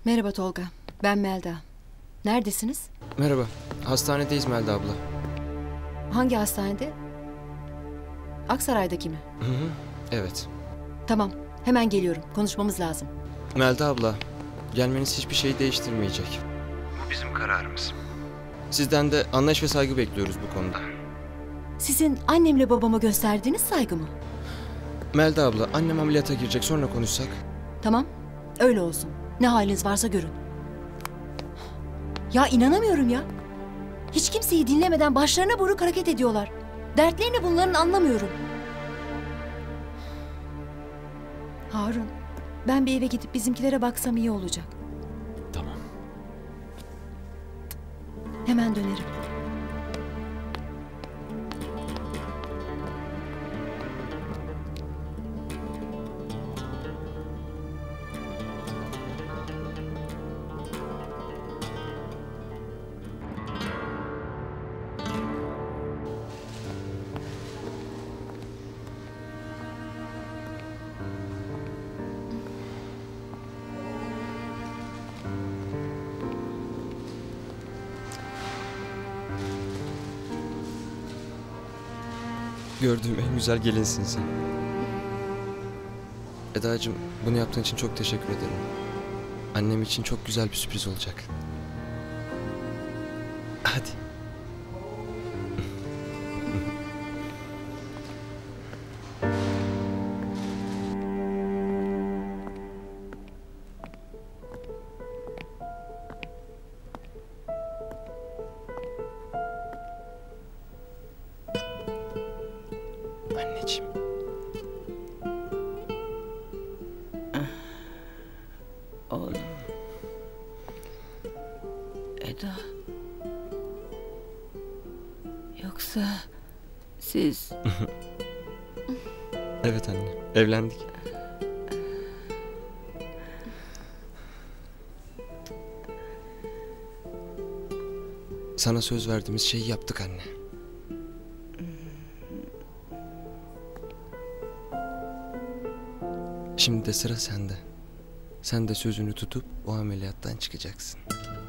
Merhaba Tolga. Ben Melda. Neredesiniz? Merhaba. Hastanedeyiz Melda abla. Hangi hastanede? Aksaray'daki mi? Hı hı. Evet. Tamam. Hemen geliyorum. Konuşmamız lazım. Melda abla, gelmeniz hiçbir şeyi değiştirmeyecek. Bu bizim kararımız. Sizden de anlayış ve saygı bekliyoruz bu konuda. Sizin annemle babama gösterdiğiniz saygı mı? Melda abla, annem ameliyata girecek, sonra konuşsak. Tamam. Öyle olsun. Ne haliniz varsa görün. Ya inanamıyorum ya. Hiç kimseyi dinlemeden başlarına buyruk hareket ediyorlar. Dertlerini bunların anlamıyorum. Harun, ben bir eve gidip bizimkilere baksam iyi olacak. Tamam. Hemen dönerim. Gördüğüm en güzel gelinsin sen. Edacığım, bunu yaptığın için çok teşekkür ederim. Annem için çok güzel bir sürpriz olacak. Hadi. Anneciğim. Oğlum. Eda. Yoksa siz... Evet anne, evlendik. Sana söz verdiğimiz şeyi yaptık anne. Şimdi de sıra sende. Sen de sözünü tutup o ameliyattan çıkacaksın.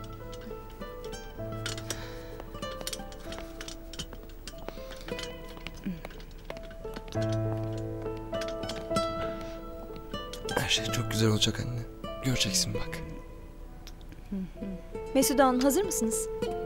Her şey çok güzel olacak anne. Göreceksin bak. Mesude Hanım, hazır mısınız?